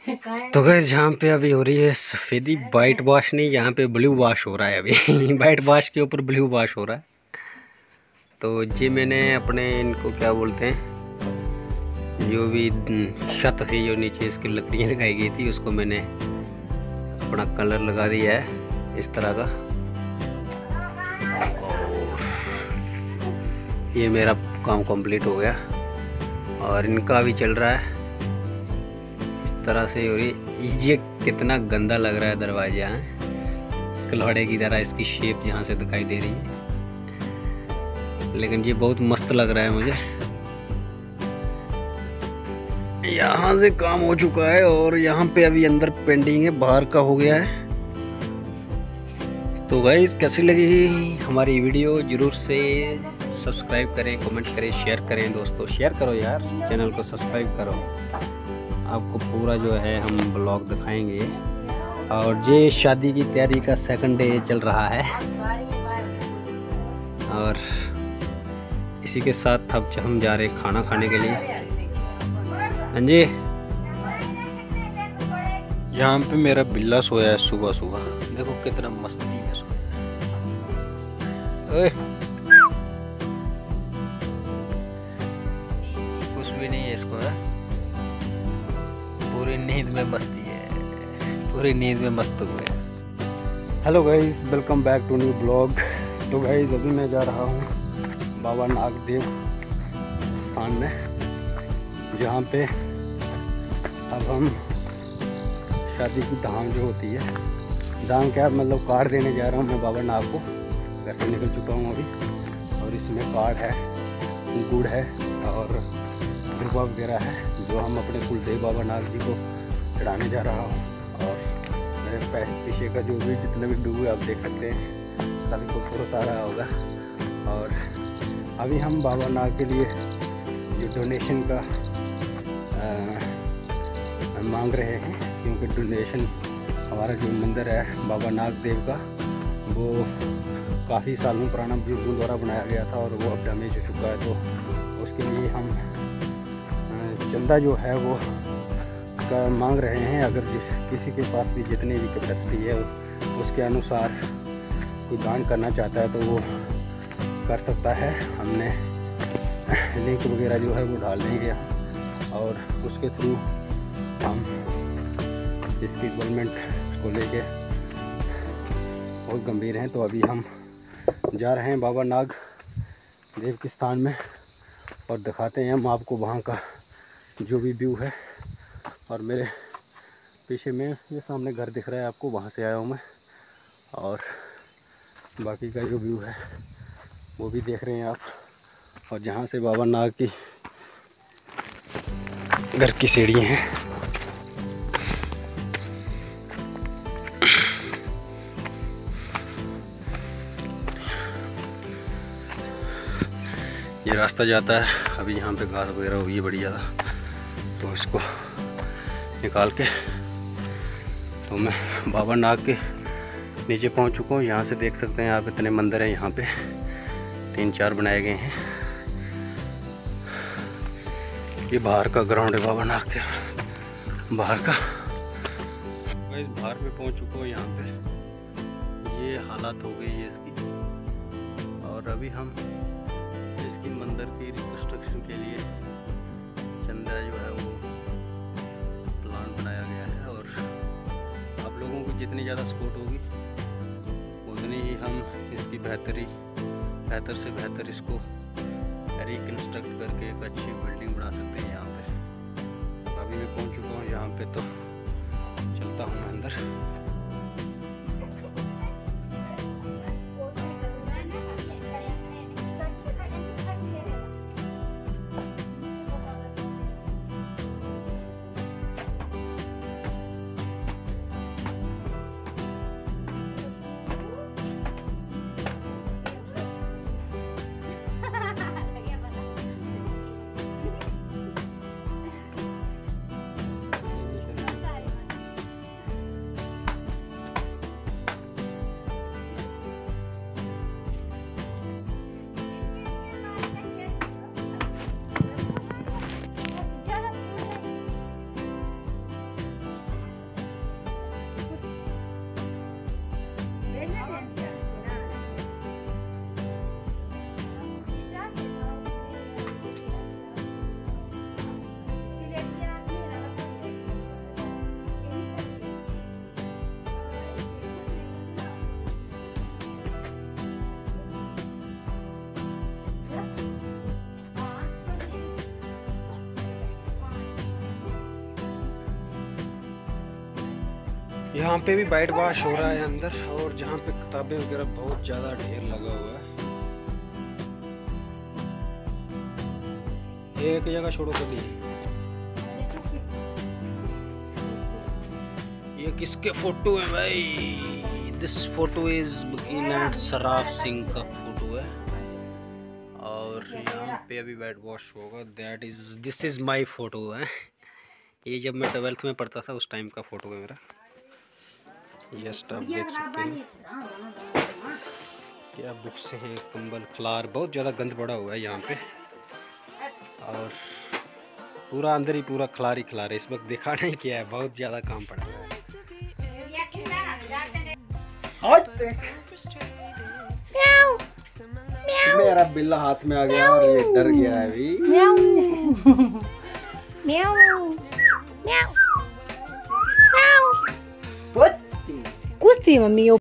तो गैस यहाँ पे अभी हो रही है सफ़ेदी वाइट वॉश नहीं, यहाँ पे ब्लू वॉश हो रहा है अभी वाइट वॉश के ऊपर ब्लू वॉश हो रहा है। तो ये मैंने अपने इनको क्या बोलते हैं, जो भी छत से जो नीचे इसकी लकड़ियाँ लगाई गई थी उसको मैंने अपना कलर लगा दिया है इस तरह का। और ये मेरा काम कंप्लीट हो गया और इनका भी चल रहा है इस तरह से। और ये कितना गंदा लग रहा है दरवाजा, कलौड़े की तरह इसकी शेप यहाँ से दिखाई दे रही है, लेकिन ये बहुत मस्त लग रहा है मुझे। यहाँ से काम हो चुका है और यहाँ पे अभी अंदर पेंटिंग है, बाहर का हो गया है। तो गाइस कैसी लगी हमारी वीडियो, ज़रूर से सब्सक्राइब करें, कमेंट करें, शेयर करें। दोस्तों शेयर करो यार, चैनल को सब्सक्राइब करो। आपको पूरा जो है हम ब्लॉग दिखाएंगे। और ये शादी की तैयारी का सेकंड डे चल रहा है और इसी के साथ अब हम जा रहे हैं खाना खाने के लिए। हाँ जी, यहाँ पे मेरा बिल्ला सोया है सुबह सुबह, देखो कितना मस्ती में सोया है। कुछ भी नहीं है इसको, है पूरी नींद में मस्ती है, पूरी नींद में मस्त हुए। Hello guys, welcome back to new blog. तो गाइस अभी मैं जा रहा हूँ बाबा नागदेव स्थान में, जहाँ पे अब हम शादी की धाम जो होती है, धाम क्या मतलब कार्ड देने जा रहा हूँ मैं बाबा नाग को। घर से निकल चुका हूँ अभी और इसमें कार्ड है, गुड़ है और दुर्वा वगैरह है, जो हम अपने कुलदेव बाबा नाग जी को चढ़ाने जा रहा हूँ। और मेरे पीछे का जो भी जितने भी डूब है आप देख सकते हैं, काफ़ी खूबसूरत आ रहा होगा। और अभी हम बाबा नाग के लिए जो डोनेशन का मांग रहे हैं, क्योंकि डोनेशन हमारा जो मंदिर है बाबा नागदेव का, वो काफ़ी सालों पुराना बुजुर्गों द्वारा बनाया गया था और वो अब डैमेज हो चुका है। तो उसके लिए हम चंदा जो है वो का मांग रहे हैं। अगर किसी के पास भी जितनी भी कैपेसिटी है उसके अनुसार कोई दान करना चाहता है तो वो कर सकता है। हमने लिंक वगैरह जो है वो डाल देंगे और उसके थ्रू हम इसकी डेवलपमेंट को लेके बहुत गंभीर हैं। तो अभी हम जा रहे हैं बाबा नाग देव के स्थान में और दिखाते हैं हम आपको वहाँ का जो भी व्यू है। और मेरे पीछे में ये सामने घर दिख रहा है आपको, वहाँ से आया हूँ मैं। और बाकी का जो व्यू है वो भी देख रहे हैं आप। और जहाँ से बाबा नाग की घर की सीढ़ियाँ हैं, ये रास्ता जाता है। अभी यहाँ पे घास वगैरह हुई है बड़ी ज़्यादा, तो इसको निकाल के तो मैं बाबा नाग के नीचे पहुँच चुका हूँ। यहाँ से देख सकते हैं आप, इतने मंदिर हैं यहाँ पे, 3-4 बनाए गए हैं। ये बाहर का ग्राउंड है बाबा नाग के बाहर का। मैं इस बाहर पे पहुँच चुका हूँ। यहाँ पे ये हालात हो गई है इसकी। और अभी हम इसकी मंदिर की रिकंस्ट्रक्शन के लिए चंदा जो है वो प्लान बनाया गया है। और आप लोगों को जितनी ज़्यादा सपोर्ट होगी उतनी ही हम इसकी बेहतर से बेहतर इसको रिकंस्ट्रक्ट करके एक अच्छी बिल्डिंग बना सकते हैं यहाँ पे। अभी मैं पहुँच चुका हूँ यहाँ पे, तो चलता हूँ मैं अंदर। यहाँ पे भी वाइट वॉश हो रहा है अंदर, और जहाँ पे किताबें वगैरह बहुत ज़्यादा ढेर लगा हुआ है। एक जगह छोड़ो कभी। ये किसके फोटो है भाई? दिस फोटो इज वकील सराफ सिंह का फोटो है, और यहाँ पे अभी वाइट वॉश होगा। दिस इज माय फोटो है। ये जब मैं 12th में पढ़ता था उस टाइम का फोटो है मेरा। जस्ट आप देख सकते हैं क्या बुक्स हैं, कंबल खलार, बहुत ज़्यादा गंद पड़ा हुआ है यहाँ पे, और पूरा अंदर ही पूरा खलार ही खलार है। इस वक्त दिखाना ही क्या है, बहुत ज़्यादा काम पड़ा हुआ है। मेरा बिल्ला हाथ में आ गया और ये डर गया है अभी। कुछ थी मम्मी।